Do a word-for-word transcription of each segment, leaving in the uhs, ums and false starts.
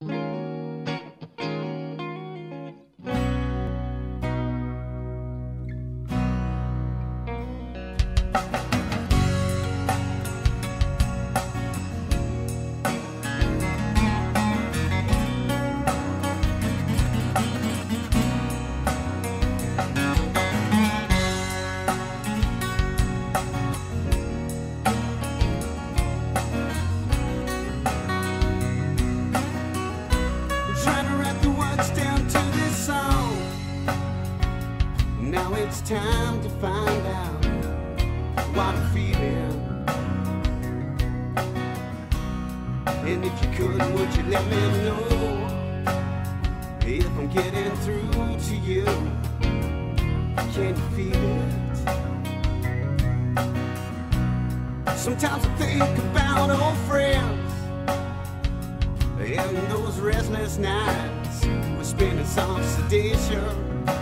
It's time to find out what I'm feeling. And if you could, would you let me know if I'm getting through to you? Can you feel it? Sometimes I think about old friends and those restless nights we're spending some sedation.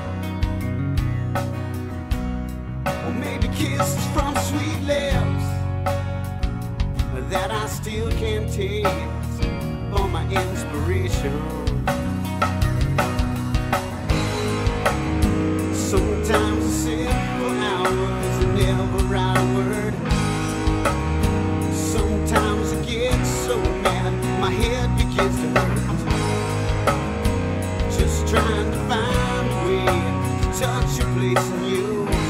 Maybe kisses from sweet lips that I still can't taste for my inspiration. Sometimes I sit for hours and never write a word. Sometimes I get so mad my head begins to hurt. Just trying to find a way to touch your place in you.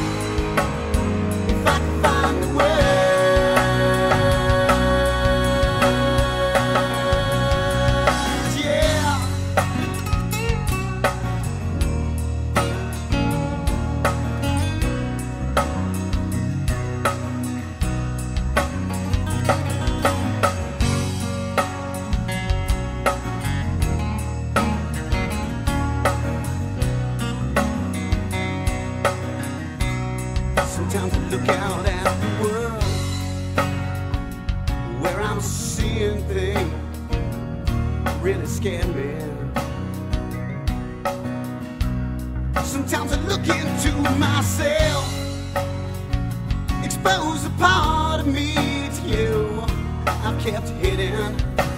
Sometimes I look out at the world where I'm seeing things really scare me. Sometimes I look into myself, expose a part of me to you I've kept hidden.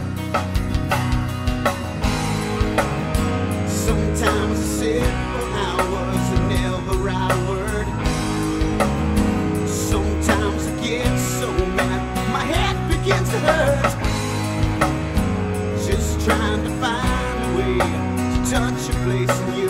Sometimes I sit for hours and never write a word. Sometimes I get so mad my head begins to hurt. Just trying to find a way to touch a place in you.